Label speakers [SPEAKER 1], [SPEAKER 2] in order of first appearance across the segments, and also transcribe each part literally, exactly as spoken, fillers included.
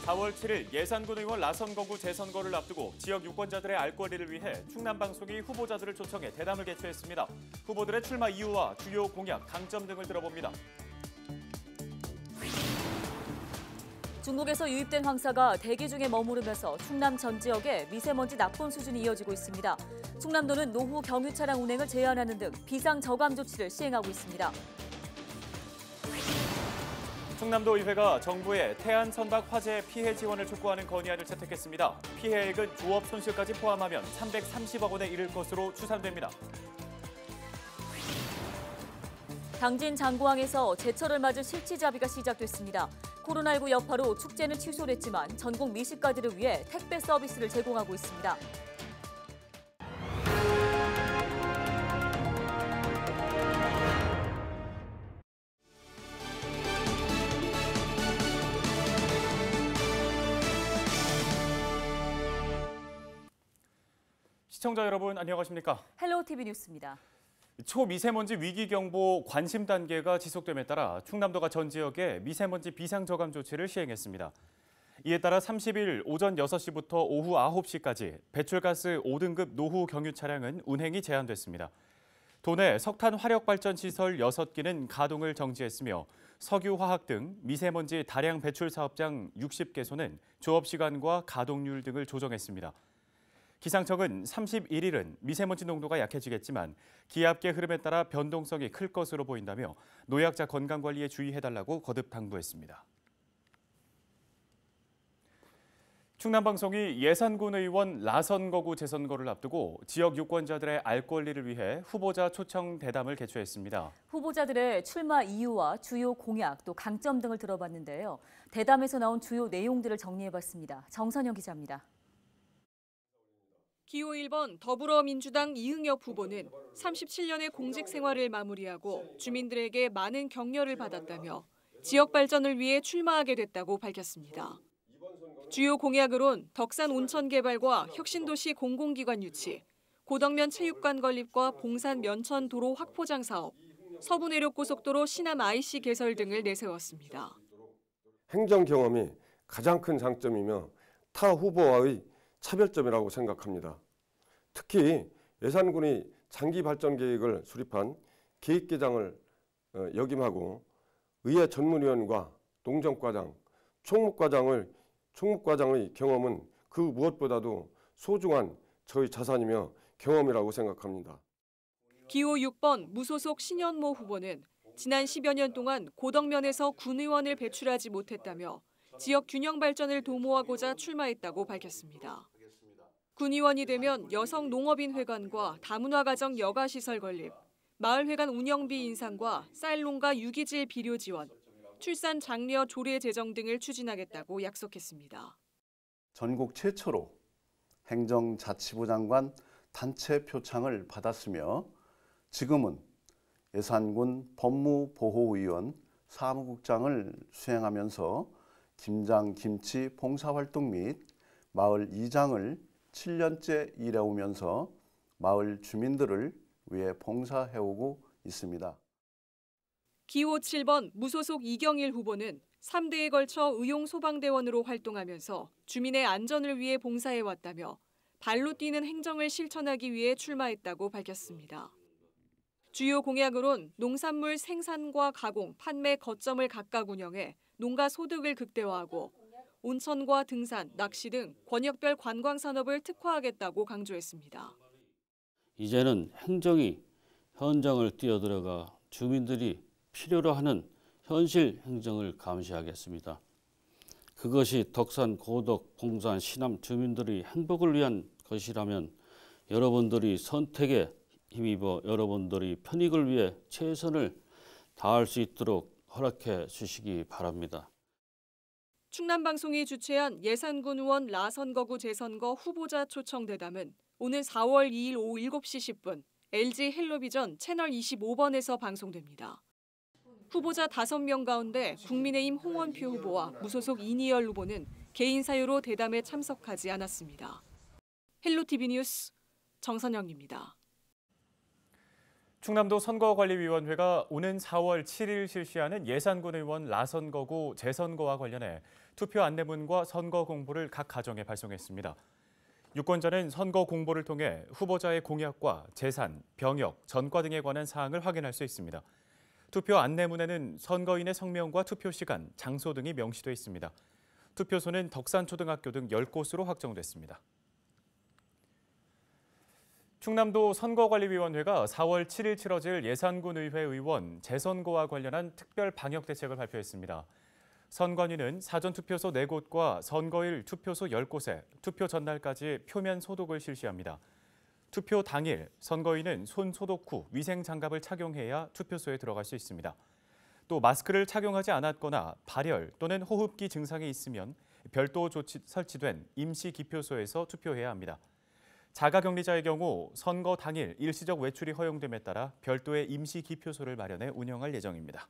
[SPEAKER 1] 사월 칠일 예산군 의원 라선거구 재선거를 앞두고 지역 유권자들의 알 권리를 위해 충남방송이 후보자들을 초청해 대담을 개최했습니다. 후보들의 출마 이유와 주요 공약, 강점 등을 들어봅니다.
[SPEAKER 2] 중국에서 유입된 황사가 대기 중에 머무르면서 충남 전 지역에 미세먼지 낙본 수준이 이어지고 있습니다. 충남도는 노후 경유 차량 운행을 제한하는 등 비상 저감 조치를 시행하고 있습니다.
[SPEAKER 1] 충남도 의회가 정부의 태안 선박 화재 피해 지원을 촉구하는 건의안을 채택했습니다. 피해액은 조업 손실까지 포함하면 삼백삼십억 원에 이를 것으로 추산됩니다.
[SPEAKER 2] 당진 장고항에서 제철을 맞은 실치잡이가 시작됐습니다. 코로나십구 여파로 축제는 취소됐지만 전국 미식가들을 위해 택배 서비스를 제공하고 있습니다.
[SPEAKER 1] 시청자 여러분 안녕하십니까?
[SPEAKER 2] 헬로우 티비 뉴스입니다.
[SPEAKER 1] 초미세먼지 위기경보 관심 단계가 지속됨에 따라 충남도가 전 지역에 미세먼지 비상저감 조치를 시행했습니다. 이에 따라 삼십일 오전 여섯 시부터 오후 아홉 시까지 배출가스 오 등급 노후 경유 차량은 운행이 제한됐습니다. 도내 석탄 화력발전시설 여섯 기는 가동을 정지했으며 석유화학 등 미세먼지 다량 배출 사업장 육십 개소는 조업시간과 가동률 등을 조정했습니다. 기상청은 삼십일 일은 미세먼지 농도가 약해지겠지만 기압계 흐름에 따라 변동성이 클 것으로 보인다며 노약자 건강관리에 주의해달라고 거듭 당부했습니다. 충남방송이 예산군 의원 라선거구 재선거를 앞두고 지역 유권자들의 알 권리를 위해 후보자 초청 대담을 개최했습니다.
[SPEAKER 2] 후보자들의 출마 이유와 주요 공약, 또 강점 등을 들어봤는데요. 대담에서 나온 주요 내용들을 정리해봤습니다. 정선영 기자입니다.
[SPEAKER 3] 기호 일 번 더불어민주당 이흥엽 후보는 삼십칠 년의 공직 생활을 마무리하고 주민들에게 많은 격려를 받았다며 지역 발전을 위해 출마하게 됐다고 밝혔습니다. 주요 공약으론 덕산 온천 개발과 혁신도시 공공기관 유치, 고덕면 체육관 건립과 봉산 면천 도로 확포장 사업, 서부내륙고속도로 신암 아이씨 개설 등을 내세웠습니다.
[SPEAKER 4] 행정 경험이 가장 큰 장점이며 타 후보와의 차별점이라고 생각합니다. 특히 예산군이 장기 발전 계획을 수립한 계획계장을 역임하고 의회 전문위원과 농정과장, 총무과장을 총무과장의 경험은 그 무엇보다도 소중한 저희 자산이며 경험이라고 생각합니다.
[SPEAKER 3] 기호 육 번 무소속 신현모 후보는 지난 십여 년 동안 고덕면에서 군의원을 배출하지 못했다며 지역 균형 발전을 도모하고자 출마했다고 밝혔습니다. 군의원이 되면 여성 농업인 회관과 다문화 가정 여가 시설 건립, 마을 회관 운영비 인상과 쌀농가 유기질 비료 지원, 출산 장려 조례 제정 등을 추진하겠다고 약속했습니다.
[SPEAKER 5] 전국 최초로 행정자치부 장관 단체 표창을 받았으며 지금은 예산군 법무보호의원 사무국장을 수행하면서 김장 김치 봉사활동 및 마을 이장을 칠 년째 일해오면서 마을 주민들을 위해 봉사해오고 있습니다.
[SPEAKER 3] 기호 칠 번 무소속 이경일 후보는 삼 대에 걸쳐 의용소방대원으로 활동하면서 주민의 안전을 위해 봉사해왔다며 발로 뛰는 행정을 실천하기 위해 출마했다고 밝혔습니다. 주요 공약으론 농산물 생산과 가공, 판매 거점을 각각 운영해 농가 소득을 극대화하고 온천과 등산, 낚시 등 권역별 관광산업을 특화하겠다고 강조했습니다.
[SPEAKER 6] 이제는 행정이 현장을 뛰어들어가 주민들이 필요로 하는 현실 행정을 감시하겠습니다. 그것이 덕산, 고덕, 봉산, 신암 주민들의 행복을 위한 것이라면 여러분들이 선택에 힘입어 여러분들의 편익을 위해 최선을 다할 수 있도록 허락해 주시기 바랍니다.
[SPEAKER 3] 충남방송이 주최한 예산군 의원 라선거구 재선거 후보자 초청 대담은 오늘 사월 이일 오후 일곱 시 십 분 엘지 헬로비전 채널 이십오 번에서 방송됩니다. 후보자 다섯 명 가운데 국민의힘 홍원표 후보와 무소속 이니열 후보는 개인 사유로 대담에 참석하지 않았습니다. 헬로티비 뉴스 정선영입니다.
[SPEAKER 1] 충남도 선거관리위원회가 오는 사월 칠일 실시하는 예산군 의원 라선거구 재선거와 관련해 투표 안내문과 선거 공보를 각 가정에 발송했습니다. 유권자는 선거 공보를 통해 후보자의 공약과 재산, 병역, 전과 등에 관한 사항을 확인할 수 있습니다. 투표 안내문에는 선거인의 성명과 투표 시간, 장소 등이 명시돼 있습니다. 투표소는 덕산초등학교 등 열 곳으로 확정됐습니다. 충남도 선거관리위원회가 사월 칠일 치러질 예산군 의회 의원 재선거와 관련한 특별 방역 대책을 발표했습니다. 선관위는 사전투표소 네 곳과 선거일 투표소 열 곳에 투표 전날까지 표면 소독을 실시합니다. 투표 당일 선거인은 손 소독 후 위생장갑을 착용해야 투표소에 들어갈 수 있습니다. 또 마스크를 착용하지 않았거나 발열 또는 호흡기 증상이 있으면 별도 조치 설치된 임시 기표소에서 투표해야 합니다. 자가격리자의 경우 선거 당일 일시적 외출이 허용됨에 따라 별도의 임시 기표소를 마련해 운영할 예정입니다.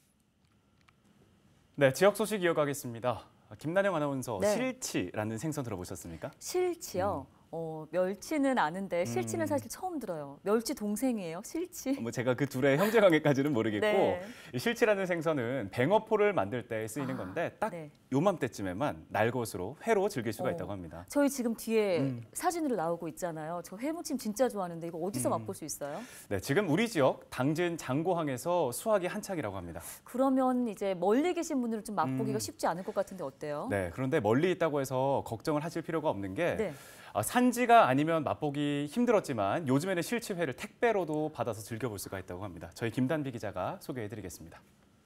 [SPEAKER 1] 네, 지역 소식 이어가겠습니다. 김난영 아나운서,
[SPEAKER 2] 네.
[SPEAKER 1] 실치라는 생선 들어보셨습니까?
[SPEAKER 2] 실치요?
[SPEAKER 1] 음.
[SPEAKER 2] 어, 멸치는 아는데 실치는
[SPEAKER 1] 음.
[SPEAKER 2] 사실 처음 들어요. 멸치 동생이에요, 실치?
[SPEAKER 1] 뭐 제가 그 둘의 형제 관계까지는 모르겠고
[SPEAKER 2] 네.
[SPEAKER 1] 이 실치라는 생선은 뱅어포를 만들 때 쓰이는
[SPEAKER 2] 아,
[SPEAKER 1] 건데 딱
[SPEAKER 2] 네.
[SPEAKER 1] 요맘때쯤에만 날것으로 회로 즐길 수가
[SPEAKER 2] 어.
[SPEAKER 1] 있다고 합니다.
[SPEAKER 2] 저희 지금 뒤에
[SPEAKER 1] 음.
[SPEAKER 2] 사진으로 나오고 있잖아요. 저 회무침 진짜 좋아하는데 이거 어디서
[SPEAKER 1] 음.
[SPEAKER 2] 맛볼 수 있어요?
[SPEAKER 1] 네, 지금 우리 지역 당진 장고항에서 수확이 한창이라고 합니다.
[SPEAKER 2] 그러면 이제 멀리 계신 분들은 좀 맛보기가
[SPEAKER 1] 음.
[SPEAKER 2] 쉽지 않을 것 같은데 어때요?
[SPEAKER 1] 네, 그런데 멀리 있다고 해서 걱정을 하실 필요가 없는 게
[SPEAKER 2] 네.
[SPEAKER 1] 아, 산지가 아니면 맛보기 힘들었지만 요즘에는 실치회를 택배로도 받아서 즐겨볼 수가 있다고 합니다. 저희 김단비 기자가 소개해드리겠습니다.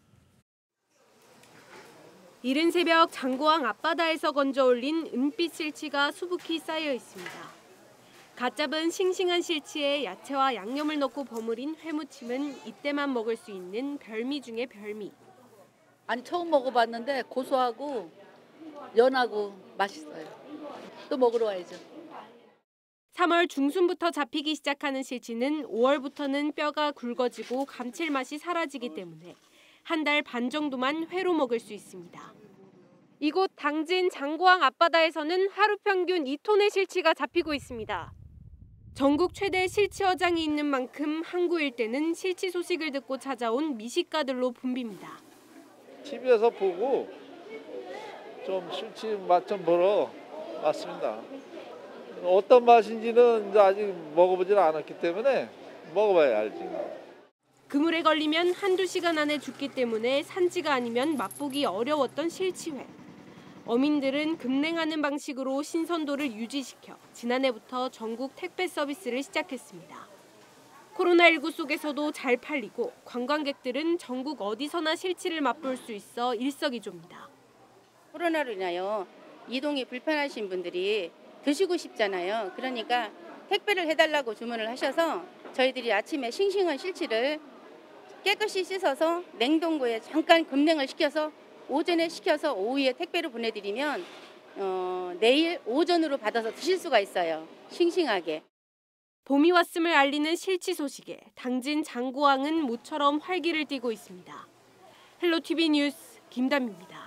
[SPEAKER 7] 이른 새벽 장고항 앞바다에서 건져 올린 은빛 실치가 수북히 쌓여 있습니다. 갓 잡은 싱싱한 실치에 야채와 양념을 넣고 버무린 회무침은 이때만 먹을 수 있는 별미 중의 별미.
[SPEAKER 8] 아니 처음 먹어봤는데 고소하고 연하고 맛있어요. 또 먹으러 와야죠.
[SPEAKER 7] 삼월 중순부터 잡히기 시작하는 실치는 오월부터는 뼈가 굵어지고 감칠맛이 사라지기 때문에 한 달 반 정도만 회로 먹을 수 있습니다. 이곳 당진 장고항 앞바다에서는 하루 평균 이 톤의 실치가 잡히고 있습니다. 전국 최대 실치어장이 있는 만큼 항구 일대는 실치 소식을 듣고 찾아온 미식가들로 붐빕니다.
[SPEAKER 9] 티비에서 보고 좀 실치 맛 좀 보러 왔습니다. 어떤 맛인지는 이제 아직 먹어보지는 않았기 때문에 먹어봐야 알지.
[SPEAKER 7] 그물에 걸리면 한두 시간 안에 죽기 때문에 산지가 아니면 맛보기 어려웠던 실치회. 어민들은 급냉하는 방식으로 신선도를 유지시켜 지난해부터 전국 택배 서비스를 시작했습니다. 코로나십구 속에서도 잘 팔리고 관광객들은 전국 어디서나 실치를 맛볼 수 있어 일석이조입니다.
[SPEAKER 10] 코로나로 인하여 이동이 불편하신 분들이 드시고 싶잖아요. 그러니까 택배를 해달라고 주문을 하셔서 저희들이 아침에 싱싱한 실치를 깨끗이 씻어서 냉동고에 잠깐 급냉을 시켜서 오전에 시켜서 오후에 택배로 보내드리면 어, 내일 오전으로 받아서 드실 수가 있어요. 싱싱하게.
[SPEAKER 7] 봄이 왔음을 알리는 실치 소식에 당진 장고항은 모처럼 활기를 띠고 있습니다. 헬로티비 뉴스 김담입니다.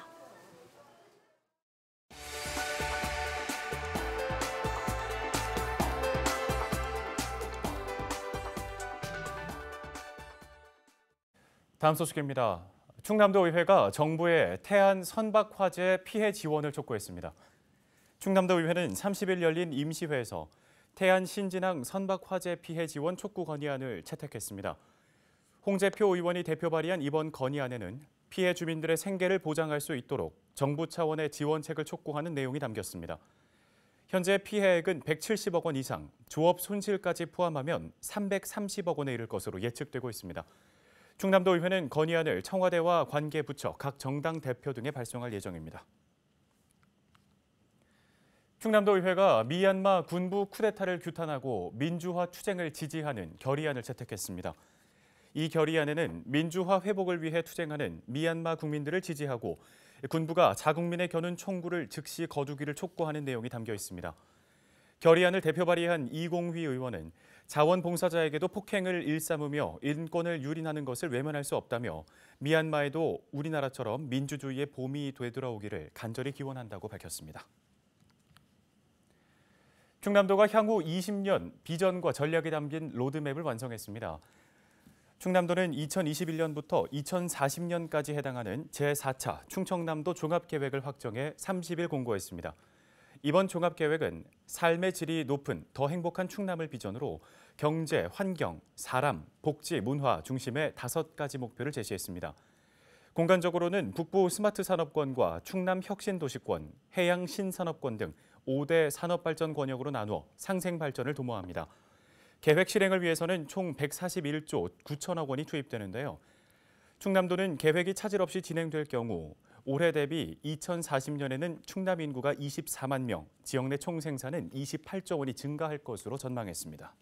[SPEAKER 1] 다음 소식입니다. 충남도 의회가 정부의 태안 선박 화재 피해 지원을 촉구했습니다. 충남도 의회는 삼십일 열린 임시회에서 태안 신진항 선박 화재 피해 지원 촉구 건의안을 채택했습니다. 홍재표 의원이 대표 발의한 이번 건의안에는 피해 주민들의 생계를 보장할 수 있도록 정부 차원의 지원책을 촉구하는 내용이 담겼습니다. 현재 피해액은 백칠십억 원 이상, 조업 손실까지 포함하면 삼백삼십억 원에 이를 것으로 예측되고 있습니다. 충남도 의회는 건의안을 청와대와 관계부처, 각 정당 대표 등에 발송할 예정입니다. 충남도 의회가 미얀마 군부 쿠데타를 규탄하고 민주화 투쟁을 지지하는 결의안을 채택했습니다. 이 결의안에는 민주화 회복을 위해 투쟁하는 미얀마 국민들을 지지하고 군부가 자국민의 겨눈 총구를 즉시 거두기를 촉구하는 내용이 담겨 있습니다. 결의안을 대표 발의한 이공휘 의원은 자원봉사자에게도 폭행을 일삼으며 인권을 유린하는 것을 외면할 수 없다며 미얀마에도 우리나라처럼 민주주의의 봄이 되돌아오기를 간절히 기원한다고 밝혔습니다. 충남도가 향후 이십 년 비전과 전략이 담긴 로드맵을 완성했습니다. 충남도는 이천이십일 년부터 이천사십 년까지 해당하는 제사 차 충청남도 종합계획을 확정해 삼십 일 공고했습니다. 이번 종합계획은 삶의 질이 높은 더 행복한 충남을 비전으로 경제, 환경, 사람, 복지, 문화 중심의 다섯 가지 목표를 제시했습니다. 공간적으로는 북부 스마트 산업권과 충남 혁신도시권, 해양 신산업권 등 오 대 산업발전 권역으로 나누어 상생 발전을 도모합니다. 계획 실행을 위해서는 총 백사십일 조 구천억 원이 투입되는데요. 충남도는 계획이 차질 없이 진행될 경우 올해 대비 이천사십 년에는 충남 인구가 이십사만 명, 지역 내 총생산은 이십팔 조 원이 증가할 것으로 전망했습니다.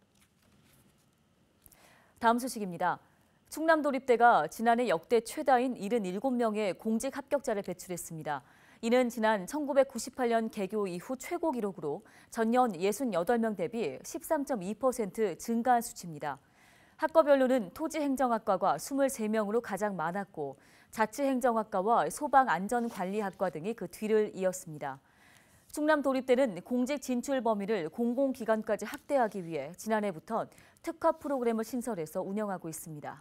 [SPEAKER 2] 다음 소식입니다. 충남도립대가 지난해 역대 최다인 칠십칠 명의 공직 합격자를 배출했습니다. 이는 지난 천구백구십팔 년 개교 이후 최고 기록으로 전년 육십팔 명 대비 십삼 점 이 퍼센트 증가한 수치입니다. 학과별로는 토지행정학과가 이십삼 명으로 가장 많았고 자치행정학과와 소방안전관리학과 등이 그 뒤를 이었습니다. 충남도립대는 공직 진출 범위를 공공기관까지 확대하기 위해 지난해부터 특화 프로그램을 신설해서 운영하고 있습니다.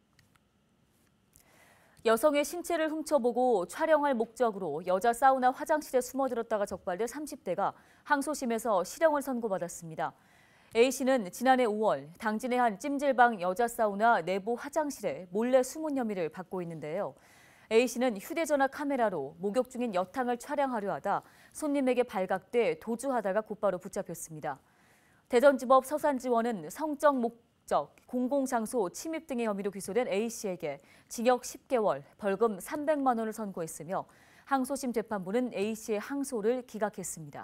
[SPEAKER 2] 여성의 신체를 훔쳐보고 촬영할 목적으로 여자 사우나 화장실에 숨어들었다가 적발된 삼십 대가 항소심에서 실형을 선고받았습니다. A씨는 지난해 오월 당진의 한 찜질방 여자 사우나 내부 화장실에 몰래 숨은 혐의를 받고 있는데요. A씨는 휴대전화 카메라로 목욕 중인 여탕을 촬영하려 하다 손님에게 발각돼 도주하다가 곧바로 붙잡혔습니다. 대전지법 서산지원은 성적 목적, 공공장소 침입 등의 혐의로 기소된 A씨에게 징역 십 개월, 벌금 삼백만 원을 선고했으며 항소심 재판부는 A씨의 항소를 기각했습니다.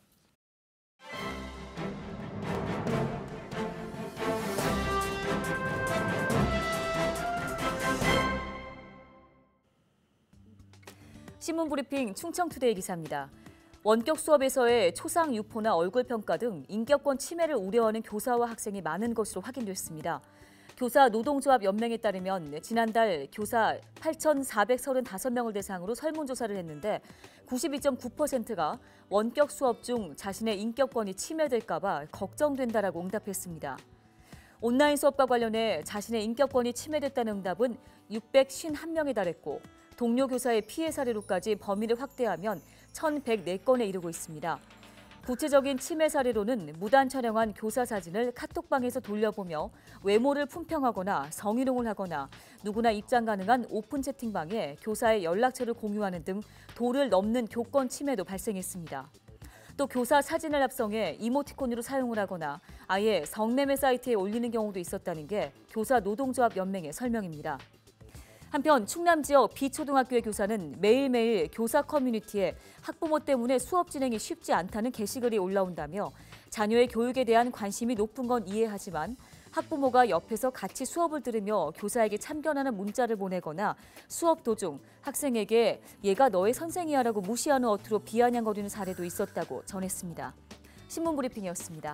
[SPEAKER 2] 신문브리핑 충청투데이 기사입니다. 원격 수업에서의 초상 유포나 얼굴 평가 등 인격권 침해를 우려하는 교사와 학생이 많은 것으로 확인됐습니다. 교사 노동조합 연맹에 따르면 지난달 교사 팔천사백삼십오 명을 대상으로 설문조사를 했는데 구십이 점 구 퍼센트가 원격 수업 중 자신의 인격권이 침해될까 봐 걱정된다라고 응답했습니다. 온라인 수업과 관련해 자신의 인격권이 침해됐다는 응답은 육백오십일 명에 달했고 동료 교사의 피해 사례로까지 범위를 확대하면 천백사 건에 이르고 있습니다. 구체적인 침해 사례로는 무단 촬영한 교사 사진을 카톡방에서 돌려보며 외모를 품평하거나 성희롱을 하거나 누구나 입장 가능한 오픈 채팅방에 교사의 연락처를 공유하는 등 도를 넘는 교권 침해도 발생했습니다. 또 교사 사진을 합성해 이모티콘으로 사용을 하거나 아예 성매매 사이트에 올리는 경우도 있었다는 게 교사 노동조합 연맹의 설명입니다. 한편 충남 지역 비초등학교의 교사는 매일매일 교사 커뮤니티에 학부모 때문에 수업 진행이 쉽지 않다는 게시글이 올라온다며 자녀의 교육에 대한 관심이 높은 건 이해하지만 학부모가 옆에서 같이 수업을 들으며 교사에게 참견하는 문자를 보내거나 수업 도중 학생에게 얘가 너의 선생이야라고 무시하는 어투로 비아냥거리는 사례도 있었다고 전했습니다. 신문브리핑이었습니다.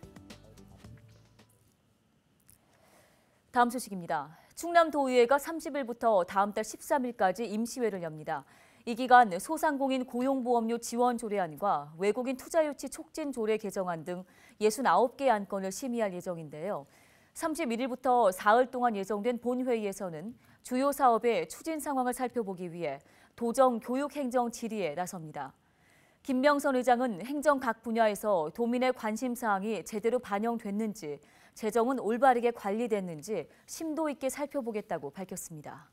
[SPEAKER 2] 다음 소식입니다. 충남도의회가 삼십 일부터 다음 달 십삼 일까지 임시회를 엽니다. 이 기간 소상공인 고용보험료 지원 조례안과 외국인 투자 유치 촉진 조례 개정안 등 육십구 개의 안건을 심의할 예정인데요. 삼십일 일부터 사흘 동안 예정된 본회의에서는 주요 사업의 추진 상황을 살펴보기 위해 도정 교육행정 질의에 나섭니다. 김명선 의장은 행정 각 분야에서 도민의 관심 사항이 제대로 반영됐는지, 재정은 올바르게 관리됐는지 심도 있게 살펴보겠다고 밝혔습니다.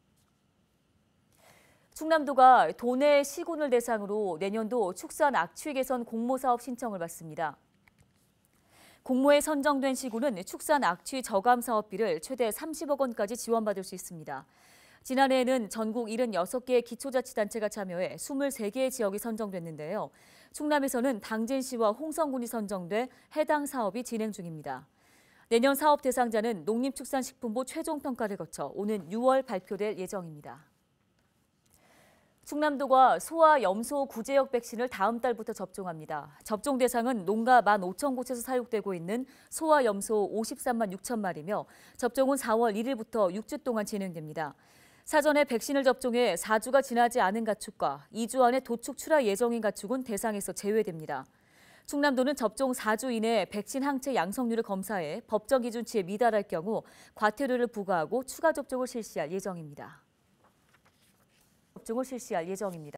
[SPEAKER 2] 충남도가 도내 시군을 대상으로 내년도 축산 악취 개선 공모사업 신청을 받습니다. 공모에 선정된 시군은 축산 악취 저감 사업비를 최대 삼십억 원까지 지원받을 수 있습니다. 지난해에는 전국 칠십육 개의 기초자치단체가 참여해 이십삼 개의 지역이 선정됐는데요. 충남에서는 당진시와 홍성군이 선정돼 해당 사업이 진행 중입니다. 내년 사업 대상자는 농림축산식품부 최종평가를 거쳐 오는 유월 발표될 예정입니다. 충남도가 소아 염소 구제역 백신을 다음 달부터 접종합니다. 접종 대상은 농가 만 오천 곳에서 사육되고 있는 소아 염소 오십삼만 육천 마리며 접종은 사월 일일부터 육 주 동안 진행됩니다. 사전에 백신을 접종해 사 주가 지나지 않은 가축과 이 주 안에 도축 출하 예정인 가축은 대상에서 제외됩니다. 충남도는 접종 사 주 이내 백신 항체 양성률을 검사해 법정 기준치에 미달할 경우 과태료를 부과하고 추가 접종을 실시할 예정입니다. 접종을 실시할 예정입니다.